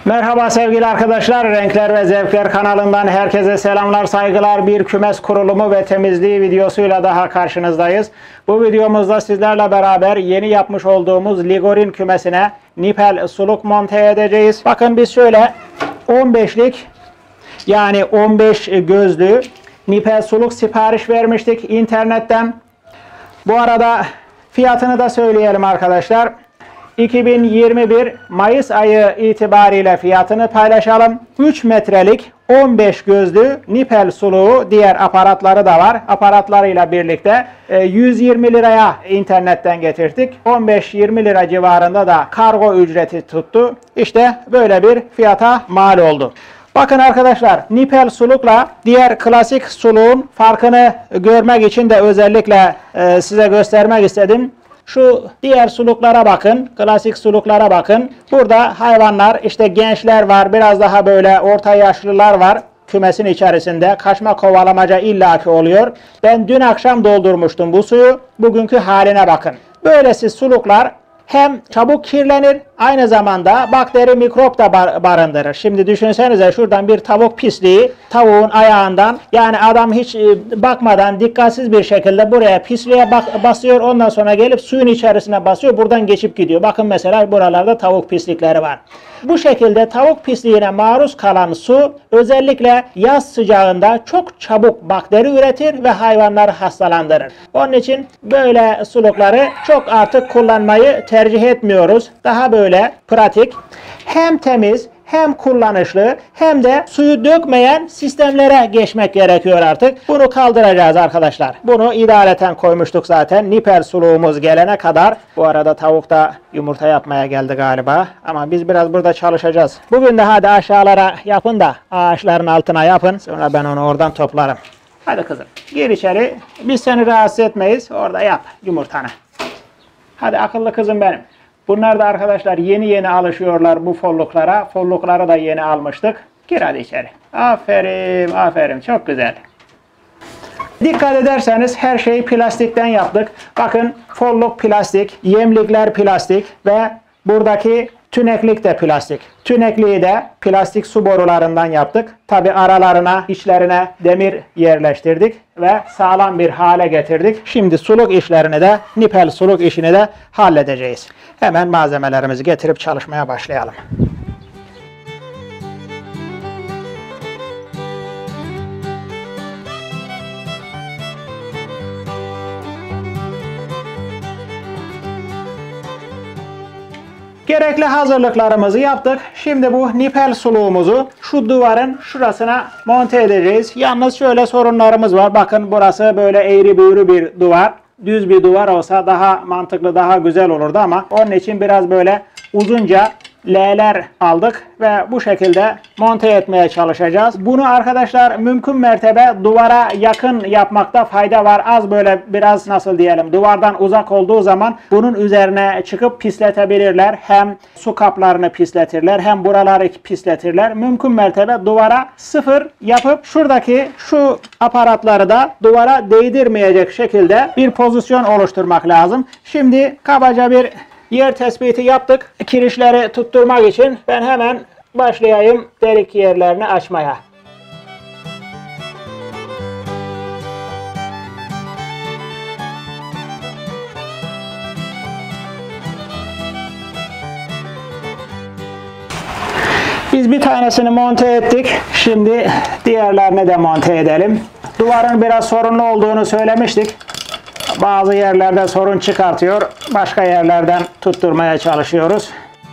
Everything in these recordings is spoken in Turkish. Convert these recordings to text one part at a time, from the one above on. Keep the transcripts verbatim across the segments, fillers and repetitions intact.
Merhaba sevgili arkadaşlar, Renkler ve Zevkler kanalından herkese selamlar, saygılar. Bir kümes kurulumu ve temizliği videosuyla daha karşınızdayız. Bu videomuzda sizlerle beraber yeni yapmış olduğumuz Ligorin kümesine nipel suluk monte edeceğiz. Bakın biz şöyle on beşlik yani on beş gözlü nipel suluk sipariş vermiştik internetten. Bu arada fiyatını da söyleyelim arkadaşlar. iki bin yirmi bir Mayıs ayı itibariyle fiyatını paylaşalım. üç metrelik on beş gözlü nipel suluğu, diğer aparatları da var. Aparatlarıyla birlikte yüz yirmi liraya internetten getirdik. on beş yirmi lira civarında da kargo ücreti tuttu. İşte böyle bir fiyata mal oldu. Bakın arkadaşlar, nipel sulukla diğer klasik suluğun farkını görmek için de özellikle size göstermek istedim. Şu diğer suluklara bakın, klasik suluklara bakın. Burada hayvanlar, işte gençler var, biraz daha böyle orta yaşlılar var kümesin içerisinde. Kaçma kovalamaca illaki oluyor. Ben dün akşam doldurmuştum bu suyu. Bugünkü haline bakın. Böylesi suluklar hem çabuk kirlenir, aynı zamanda bakteri, mikrop da barındırır. Şimdi düşünsenize, şuradan bir tavuk pisliği tavuğun ayağından, yani adam hiç bakmadan dikkatsiz bir şekilde buraya pisliğe bak basıyor, ondan sonra gelip suyun içerisine basıyor, buradan geçip gidiyor. Bakın mesela buralarda tavuk pislikleri var. Bu şekilde tavuk pisliğine maruz kalan su özellikle yaz sıcağında çok çabuk bakteri üretir ve hayvanları hastalandırır. Onun için böyle sulukları çok artık kullanmayı tercih etmiyoruz. Daha böyle pratik, hem temiz hem kullanışlı hem de suyu dökmeyen sistemlere geçmek gerekiyor artık. Bunu kaldıracağız arkadaşlar. Bunu idareten koymuştuk zaten. Nipel suluğumuz gelene kadar. Bu arada tavuk da yumurta yapmaya geldi galiba. Ama biz biraz burada çalışacağız. Bugün de hadi aşağılara yapın da ağaçların altına yapın. Sonra ben onu oradan toplarım. Hadi kızım, gir içeri. Biz seni rahatsız etmeyiz. Orada yap yumurtanı. Hadi akıllı kızım benim. Bunlar da arkadaşlar yeni yeni alışıyorlar bu folluklara. Follukları da yeni almıştık. Gir hadi içeri. Aferin, aferin. Çok güzel. Dikkat ederseniz her şeyi plastikten yaptık. Bakın, folluk plastik, yemlikler plastik ve buradaki tüneklik de plastik. Tünekliği de plastik su borularından yaptık. Tabi aralarına, içlerine demir yerleştirdik ve sağlam bir hale getirdik. Şimdi suluk işlerini de, nipel suluk işini de halledeceğiz. Hemen malzemelerimizi getirip çalışmaya başlayalım. Gerekli hazırlıklarımızı yaptık. Şimdi bu nipel suluğumuzu şu duvarın şurasına monte edeceğiz. Yalnız şöyle sorunlarımız var. Bakın, burası böyle eğri büğrü bir duvar. Düz bir duvar olsa daha mantıklı, daha güzel olurdu ama onun için biraz böyle uzunca L'ler aldık ve bu şekilde monte etmeye çalışacağız. Bunu arkadaşlar mümkün mertebe duvara yakın yapmakta fayda var. Az böyle biraz, nasıl diyelim, duvardan uzak olduğu zaman bunun üzerine çıkıp pisletebilirler. Hem su kaplarını pisletirler hem buraları pisletirler. Mümkün mertebe duvara sıfır yapıp şuradaki şu aparatları da duvara değdirmeyecek şekilde bir pozisyon oluşturmak lazım. Şimdi kabaca bir yer tespiti yaptık. Kirişleri tutturmak için ben hemen başlayayım delik yerlerini açmaya. Biz bir tanesini monte ettik. Şimdi diğerlerini de monte edelim. Duvarın biraz sorunlu olduğunu söylemiştik. Bazı yerlerde sorun çıkartıyor. Başka yerlerden tutturmaya çalışıyoruz.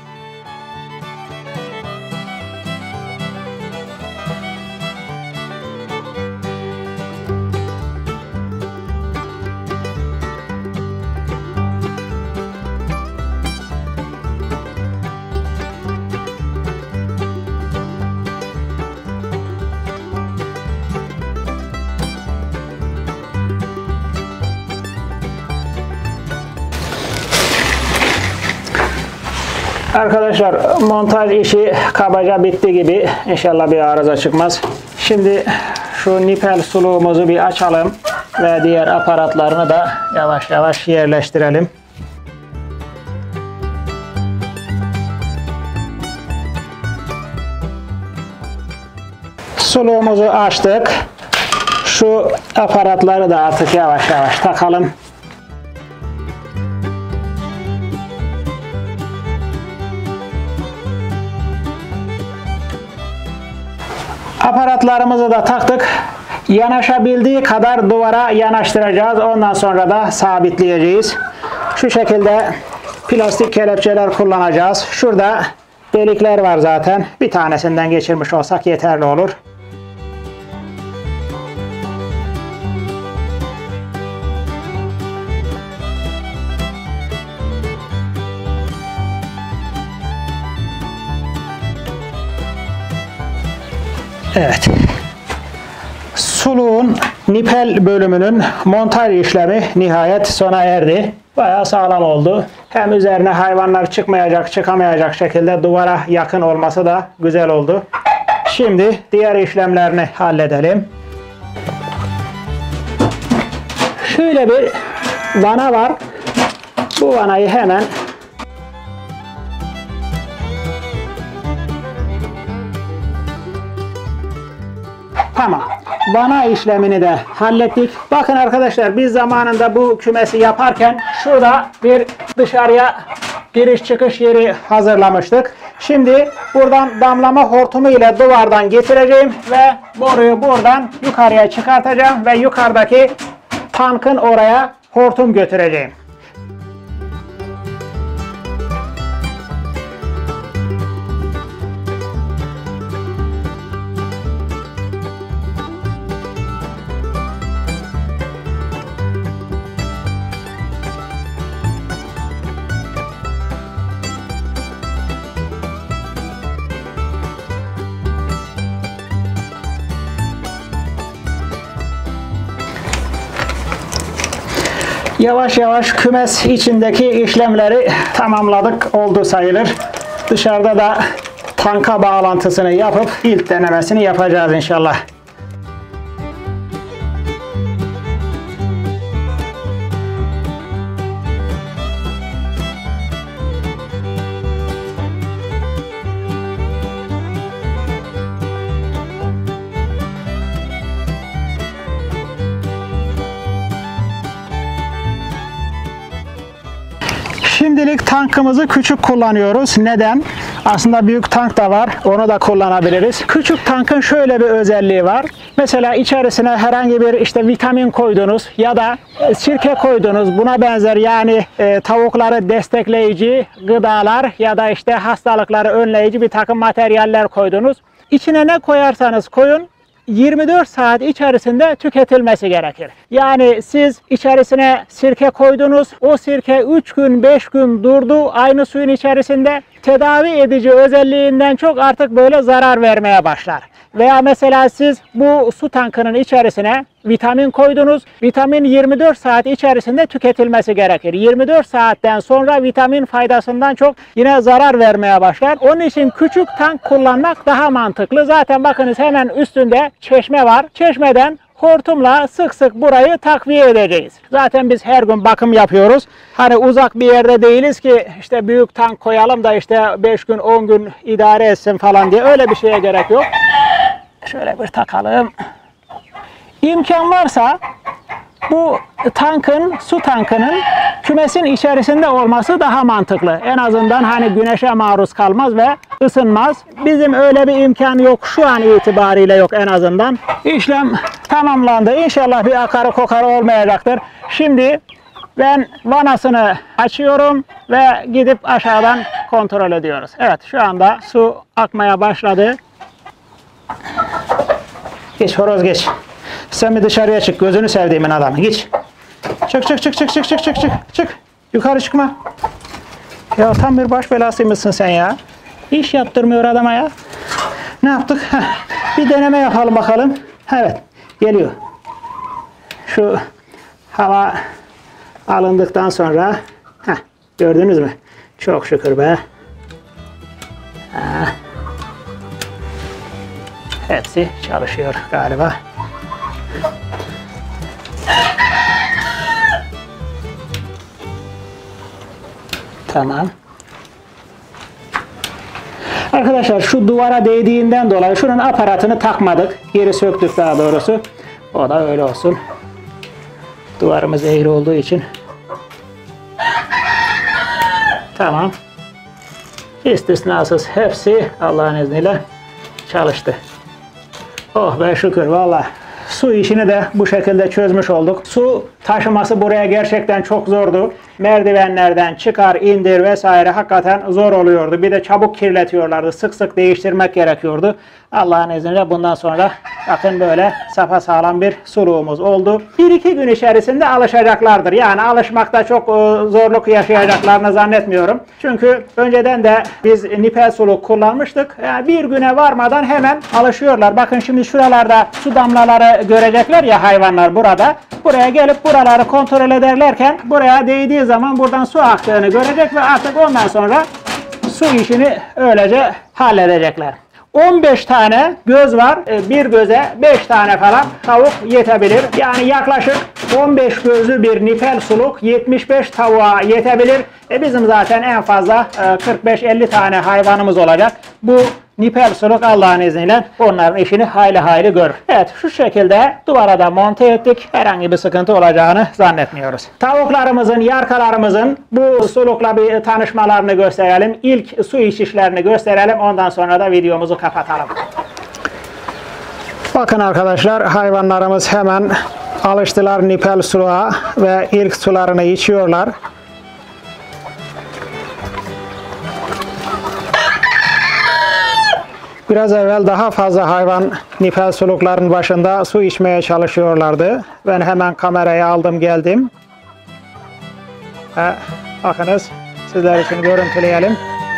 Arkadaşlar, montaj işi kabaca bitti gibi. İnşallah bir arıza çıkmaz. Şimdi şu nipel suluğumuzu bir açalım ve diğer aparatlarını da yavaş yavaş yerleştirelim. Suluğumuzu açtık. Şu aparatları da artık yavaş yavaş takalım. Aparatlarımızı da taktık. Yanaşabildiği kadar duvara yanaştıracağız. Ondan sonra da sabitleyeceğiz. Şu şekilde plastik kelepçeler kullanacağız. Şurada delikler var zaten. Bir tanesinden geçirmiş olsak yeterli olur. Evet. Suluğun nipel bölümünün montaj işlemi nihayet sona erdi. Bayağı sağlam oldu. Hem üzerine hayvanlar çıkmayacak, çıkamayacak şekilde duvara yakın olması da güzel oldu. Şimdi diğer işlemlerini halledelim. Şöyle bir vana var. Bu vanayı hemen tamam. Vana işlemini de hallettik. Bakın arkadaşlar, biz zamanında bu kümesi yaparken şurada bir dışarıya giriş çıkış yeri hazırlamıştık. Şimdi buradan damlama hortumu ile duvardan getireceğim ve boruyu buradan yukarıya çıkartacağım ve yukarıdaki tankın oraya hortum götüreceğim. Yavaş yavaş kümes içindeki işlemleri tamamladık, oldu sayılır. Dışarıda da tanka bağlantısını yapıp ilk denemesini yapacağız inşallah. Şimdilik tankımızı küçük kullanıyoruz. Neden? Aslında büyük tank da var. Onu da kullanabiliriz. Küçük tankın şöyle bir özelliği var. Mesela içerisine herhangi bir işte vitamin koydunuz ya da sirke koydunuz. Buna benzer, yani e, tavukları destekleyici gıdalar ya da işte hastalıkları önleyici bir takım materyaller koydunuz. İçine ne koyarsanız koyun, yirmi dört saat içerisinde tüketilmesi gerekir. Yani siz içerisine sirke koydunuz, o sirke üç gün beş gün durdu aynı suyun içerisinde, tedavi edici özelliğinden çok artık böyle zarar vermeye başlar. Veya mesela siz bu su tankının içerisine vitamin koydunuz. Vitamin yirmi dört saat içerisinde tüketilmesi gerekir. yirmi dört saatten sonra vitamin faydasından çok yine zarar vermeye başlar. Onun için küçük tank kullanmak daha mantıklı. Zaten bakınız, hemen üstünde çeşme var. Çeşmeden hortumla sık sık burayı takviye edeceğiz. Zaten biz her gün bakım yapıyoruz. Hani uzak bir yerde değiliz ki işte büyük tank koyalım da işte beş gün on gün idare etsin falan diye. Öyle bir şeye gerek yok. Şöyle bir takalım. İmkan varsa bu tankın, su tankının kümesin içerisinde olması daha mantıklı. En azından hani güneşe maruz kalmaz ve ısınmaz. Bizim öyle bir imkan yok. Şu an itibariyle yok en azından. İşlem tamamlandı. İnşallah bir akarı kokarı olmayacaktır. Şimdi ben vanasını açıyorum ve gidip aşağıdan kontrol ediyoruz. Evet, şu anda su akmaya başladı. Geç horoz geç. Sen bir dışarıya çık. Gözünü sevdiğimin adamı. Geç. Çık çık çık çık çık çık çık çık. Çık. Yukarı çıkma. Ya tam bir baş belasıymışsın sen ya. İş yaptırmıyor adama ya. Ne yaptık? Heh. Bir deneme yapalım bakalım. Evet. Geliyor. Şu hava alındıktan sonra heh, gördünüz mü? Çok şükür be. Ha. Hepsi çalışıyor galiba. Tamam. Arkadaşlar şu duvara değdiğinden dolayı şunun aparatını takmadık. Geri söktük daha doğrusu. O da öyle olsun. Duvarımız eğri olduğu için. Tamam. İstisnasız hepsi Allah'ın izniyle çalıştı. Oh be şükür valla. Su işini de bu şekilde çözmüş olduk. Su taşıması buraya gerçekten çok zordu. Merdivenlerden çıkar, indir vesaire hakikaten zor oluyordu. Bir de çabuk kirletiyorlardı. Sık sık değiştirmek gerekiyordu. Allah'ın izniyle bundan sonra bakın böyle sapasağlam bir suluğumuz oldu. Bir iki gün içerisinde alışacaklardır. Yani alışmakta çok zorluk yaşayacaklarını zannetmiyorum. Çünkü önceden de biz nipel suluk kullanmıştık. Yani bir güne varmadan hemen alışıyorlar. Bakın şimdi şuralarda su damlaları görecekler ya hayvanlar burada. Buraya gelip buraları kontrol ederlerken buraya değdiği zaman buradan su aktığını görecek ve artık ondan sonra su işini öylece halledecekler. on beş tane göz var. Bir göze beş tane falan tavuk yetebilir. Yani yaklaşık on beş gözlü bir nipel suluk yetmiş beş tavuğa yetebilir. E bizim zaten en fazla kırk beş elli tane hayvanımız olacak. Bu nipel suluk Allah'ın izniyle onların işini hayli hayli görür. Evet şu şekilde duvara da monte ettik. Herhangi bir sıkıntı olacağını zannetmiyoruz. Tavuklarımızın, yarkalarımızın bu sulukla bir tanışmalarını gösterelim. İlk su içişlerini gösterelim. Ondan sonra da videomuzu kapatalım. Bakın arkadaşlar hayvanlarımız hemen alıştılar nipel suluğa ve ilk sularını içiyorlar. Biraz evvel daha fazla hayvan nipel sulukların başında su içmeye çalışıyorlardı. Ben hemen kamerayı aldım geldim. Ve bakınız sizler için görüntüleyelim.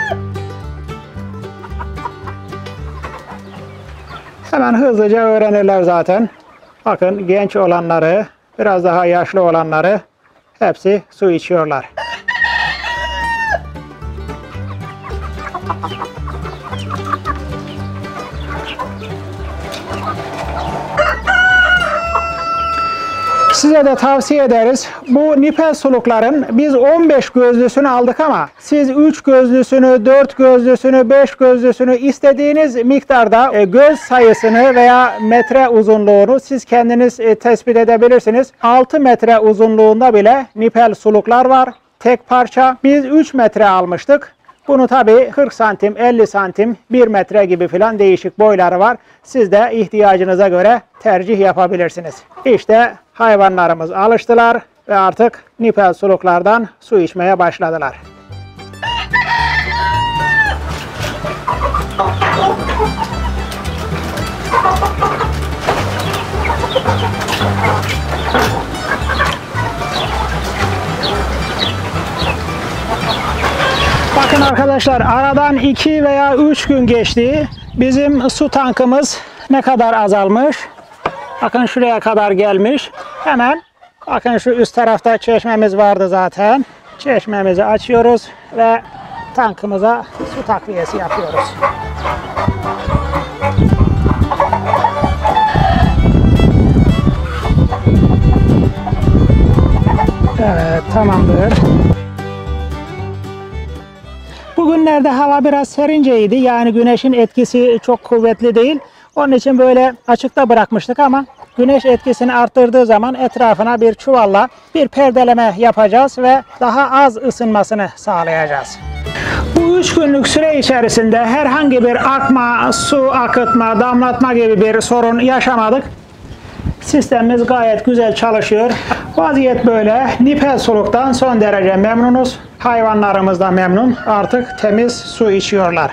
Hemen hızlıca öğrenirler zaten. Bakın genç olanları, biraz daha yaşlı olanları hepsi su içiyorlar. Size de tavsiye ederiz. Bu nipel sulukların biz on beş gözlüsünü aldık ama siz üç gözlüsünü, dört gözlüsünü, beş gözlüsünü istediğiniz miktarda göz sayısını veya metre uzunluğunu siz kendiniz tespit edebilirsiniz. altı metre uzunluğunda bile nipel suluklar var. Tek parça. Biz üç metre almıştık. Bunu tabii kırk santim, elli santim, bir metre gibi filan değişik boyları var. Siz de ihtiyacınıza göre tercih yapabilirsiniz. İşte hayvanlarımız alıştılar ve artık nipel suluklardan su içmeye başladılar. Bakın arkadaşlar aradan iki veya üç gün geçti. Bizim su tankımız ne kadar azalmış. Bakın şuraya kadar gelmiş. Hemen bakın şu üst tarafta çeşmemiz vardı zaten. Çeşmemizi açıyoruz ve tankımıza su takviyesi yapıyoruz. Evet tamamdır. Bugünlerde hava biraz serinceydi. Yani güneşin etkisi çok kuvvetli değil. Onun için böyle açıkta bırakmıştık ama güneş etkisini arttırdığı zaman etrafına bir çuvalla bir perdeleme yapacağız ve daha az ısınmasını sağlayacağız. Bu üç günlük süre içerisinde herhangi bir akma, su akıtma, damlatma gibi bir sorun yaşamadık. Sistemimiz gayet güzel çalışıyor. Vaziyet böyle. Nipel suluktan son derece memnunuz. Hayvanlarımız da memnun. Artık temiz su içiyorlar.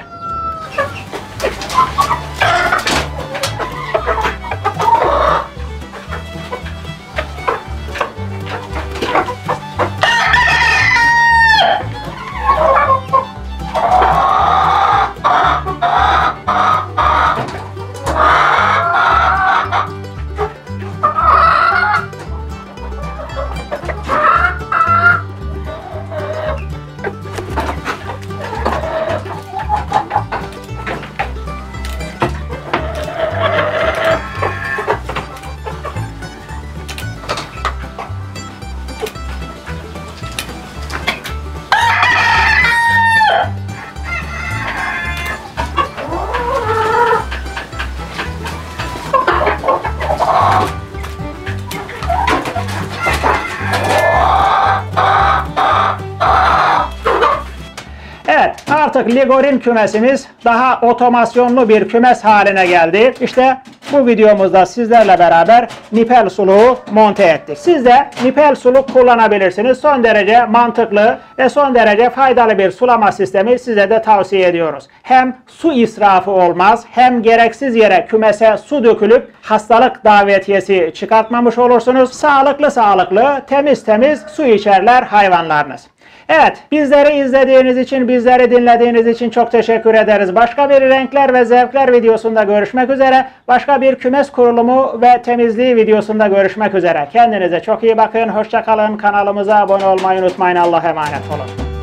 Artık Ligorin kümesimiz daha otomasyonlu bir kümes haline geldi. İşte bu videomuzda sizlerle beraber nipel suluğu monte ettik. Siz de nipel suluk kullanabilirsiniz. Son derece mantıklı ve son derece faydalı bir sulama sistemi size de tavsiye ediyoruz. Hem su israfı olmaz, hem gereksiz yere kümese su dökülüp hastalık davetiyesi çıkartmamış olursunuz. Sağlıklı sağlıklı, temiz temiz su içerler hayvanlarınız. Evet, bizleri izlediğiniz için, bizleri dinlediğiniz için çok teşekkür ederiz. Başka bir renkler ve zevkler videosunda görüşmek üzere. Başka bir kümes kurulumu ve temizliği videosunda görüşmek üzere. Kendinize çok iyi bakın, hoşça kalın. Kanalımıza abone olmayı unutmayın. Allah'a emanet olun.